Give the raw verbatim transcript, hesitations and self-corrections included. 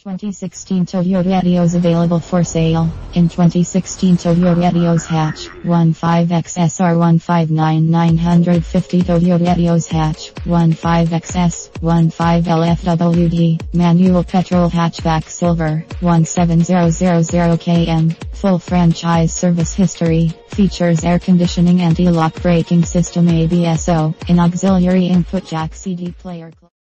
twenty sixteen Toyota Etios available for sale. In twenty sixteen Toyota Etios hatch, fifteen X S R fifteen nine nine five zero Toyota Etios hatch, fifteen X S, fifteen L F W D, manual petrol hatchback silver, seventeen thousand kilometers, full franchise service history, features air conditioning, anti-lock braking system, A B S O, an auxiliary input jack, C D player.